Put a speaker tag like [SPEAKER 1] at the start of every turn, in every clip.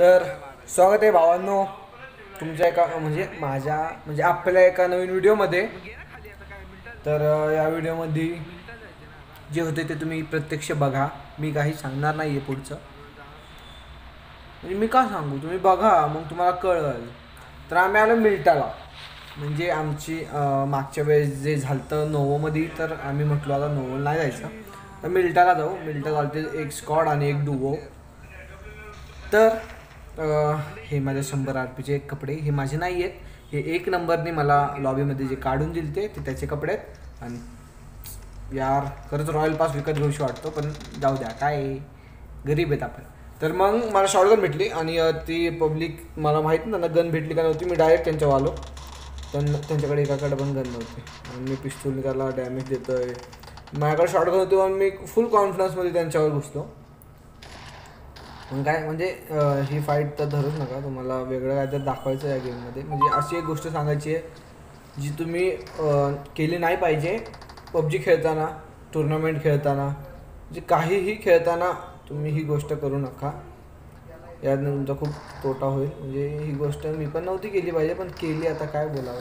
[SPEAKER 1] तर स्वागत आहे भावांनो तुमच्या एका आपल्या एका नवीन व्हिडिओमध्ये। तर या व्हिडिओमध्ये जे होते ते तुम्ही प्रत्यक्ष बघा, मी काही सांगणार नाही आहे पुढचं, म्हणजे मी का सांगू, तुम्ही बघा मग तुम्हाला कळेल। तर आम्ही आलो मिल्टाला, म्हणजे आमची मागच्या वेळेस जे झालं नोवोमध्ये, तर आम्ही म्हटलो आता नोवोला नाही जायचं तर मिल्टाला जाऊ। मिल्टा चालते एक स्क्वॉड आणि एक डुओ। तर हे माझ्या 100 RPचे कपडे, हे माझे नाही आहेत, हे 1 नंबरने मला लॉबीमध्ये जे काढून दिले ते त्याचे कपडे आहेत। आणि यार खरंच रॉयल पास विकत घेऊशी वाटतो, पण जाऊ द्या, काय गरीब आहेत आपण। तर मग मला शॉटगन भेटली आणि ती पब्लिक मला माहीत नाही ना गन भेटली का नव्हती, मी डायरेक्ट त्यांच्यावर आलो। त्यांच्याकडे एकाकडे पण गन नव्हती आणि मी पिस्तूल त्याला डॅमेज देतो आहे, माझ्याकडे शॉटगन होती आणि मी फुल कॉन्फिडन्समध्ये त्यांच्यावर घुसलो। काय म्हणजे ही फाईट तर धरूच नका, तुम्हाला वेगळं काय तर दाखवायचं आहे या गेममध्ये। म्हणजे अशी एक गोष्ट सांगायची आहे जी तुम्ही केली नाही पाहिजे पबजी खेळताना, टुर्नामेंट खेळताना, म्हणजे काहीही खेळताना तुम्ही ही गोष्ट करू नका, यातनं तुमचा खूप तोटा होईल। म्हणजे ही गोष्ट मी पण नव्हती केली पाहिजे, पण केली, आता काय बोलावं।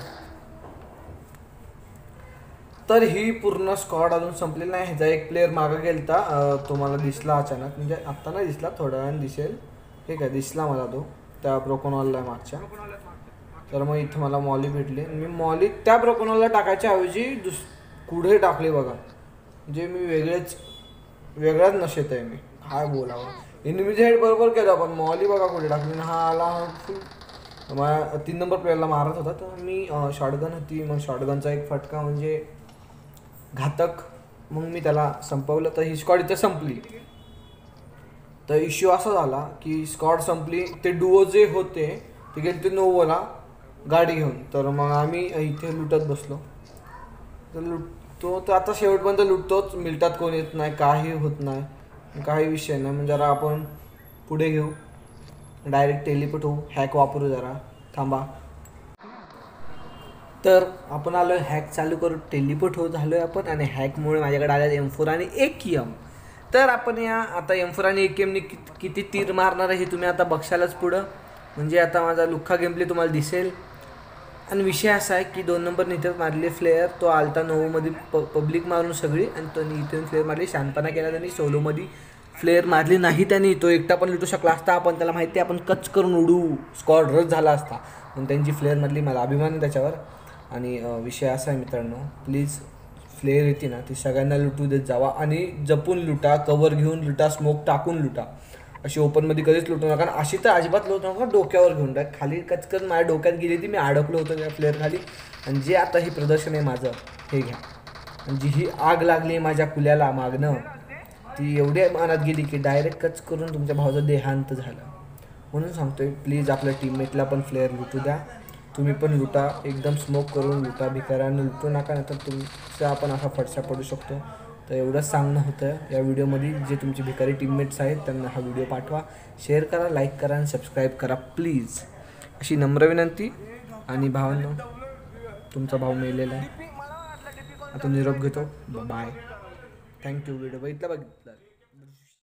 [SPEAKER 1] तर ही पूर्ण स्क्वॉड अजून संपलेली नाही। ह्याचा एक प्लेअर मागं गेलता, तो मला दिसला अचानक, म्हणजे आत्ता नाही दिसला, थोड्या वेळाने दिसेल, ठीक आहे, दिसला मला तो त्या ब्रोकोनॉलला मागच्या। तर मग इथं मला मॉली भेटली, मी मॉली त्या ब्रोकोनॉलला टाकायच्या ऐवजी कुठे टाकली बघा, म्हणजे मी वेगळ्याच नशेत आहे मी, काय बोलावं। एनिमीचे हेड बरोबर केलं, पण मॉली बघा कुठे टाकली ना, हा आला फुल माझ्या 3 नंबर प्लेअरला मारत होता। तर मी शॉटगन होती, मग शॉटगनचा एक फटका म्हणजे घातक, मग मी त्याला संपवलं। तर ही स्क्वॉड इथं संपली। तर इश्यू असा झाला की स्क्वॉड संपली, ते डुओ जे होते ते गेले ते नोवोला गाडी घेऊन। तर मग आम्ही इथे लुटत बसलो, तर लुटतो, तर आता शेवटपर्यंत लुटतोच, मिल्टात कोण येत नाही, काही होत नाही, काही विषय नाही। म्हणजे जरा आपण पुढे घेऊ, डायरेक्ट टेलिपोर्ट होऊ, हॅक वापरू, जरा थांबा। तर आपण आलो हॅक चालू करू, टेलिपोर्ट हो झालो आहे आपण, आणि हॅकमुळे माझ्याकडे आल्या M4 आणि AKM। तर आपण या आता M4 आणि AKMने किती तीर मारणार आहे हे तुम्ही आता बघशालच पुढं, म्हणजे आता माझा लुक्खा गेमप्ले तुम्हाला दिसेल। आणि विषय असा आहे की 2 नंबरने इथं मारले फ्लेअर, तो आलता नोवोमध्ये पब्लिक मारून सगळी, आणि त्यांनी इथून फ्लेअर मारली, शानपणा केला त्यांनी, सोलोमध्ये फ्लेअर मारली नाही त्यांनी, तो एकटा पण लुटू शकला असता, पण त्याला माहिती आहे आपण कच करून उडू, स्क्वॉड रस झाला असता, पण त्यांची फ्लेअर मारली, मला अभिमान आहे त्याच्यावर। आणि विषय असा आहे मित्रांनो, प्लीज फ्लेअर येते ना ती सगळ्यांना लुटू देत जावा, आणि जपून लुटा, कवर घेऊन लुटा, स्मोक टाकून लुटा, अशी ओपनमध्ये कधीच लुटू नका। आणि अशी तर अजिबात लुटू नका डोक्यावर घेऊन, खाली कचकन माझ्या डोक्यात गेली ती, मी अडकलो होतो त्या फ्लेअर खाली। आणि जे आता हे प्रदर्शन आहे माझं, हे घ्या, आणि जी ही आग लागली माझ्या कुल्याला मागणं, ती एवढ्या मनात गेली की डायरेक्ट कच करून तुमच्या भावाचं देहांत झालं। म्हणून सांगतोय, प्लीज आपल्या टीममेटला पण फ्लेअर लुटू द्या, तुम्ही पण लुटा, एकदम स्मोक करून लुटा, भिकाऱ्यानं लुटू नका, नाही तर तुमचा पण असा फटसा पडू शकतो। तर एवढंच सांगणं होतं या व्हिडिओमध्ये। जे तुमचे भिकारी टीममेट्स आहेत त्यांना हा व्हिडिओ पाठवा, शेअर करा, लाईक करा आणि सबस्क्राईब करा प्लीज, अशी नम्र विनंती। आणि भावांनो, तुमचा भाऊ मेलेला आहे, आता निरोप घेतो, बाय, थँक्यू व्हिडिओ बघितला।